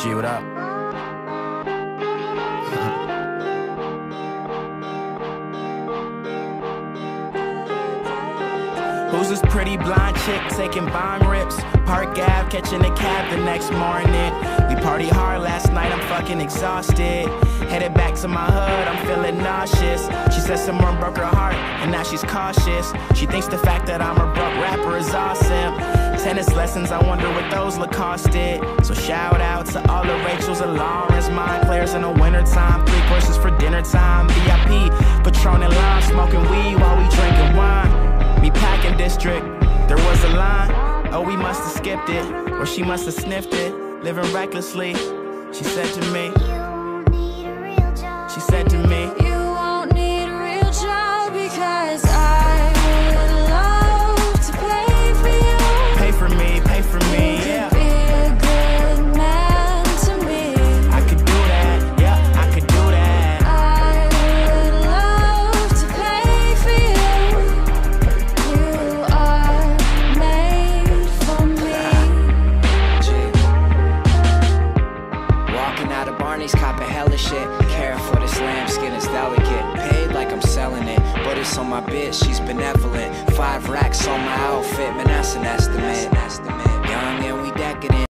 G, what up? Who's this pretty blonde chick taking bong rips? Park Ave, catching a cab the next morning. We party hard last night, I'm fucking exhausted. Headed back to my hood, I'm feeling nauseous. She said someone broke her heart, and now she's cautious. She thinks the fact that I'm a broke rapper is awesome. Tennis lessons, I wonder what those look costed. So shout out to all the Rachels and Lawrence, mine players in the wintertime. 3 courses for dinner time, VIP, Patron and lime, smoking weed while we drinking wine. Me packing district, there was a line. Oh, we must have skipped it, or she must have sniffed it. Living recklessly, she said to me. She said to me, you won't need a real job because I would love to pay for you. Pay for me, yeah. Be a good man to me. I could do that, yeah, I could do that. I would love to pay for you. You are made for me. Walking out of Barney's, copping hella shit. Care for this lamb, skin is delicate. Paid like I'm selling it, but it's on my bitch, she's benevolent. 5 racks on my outfit, man, that's an estimate. Young and we decadent.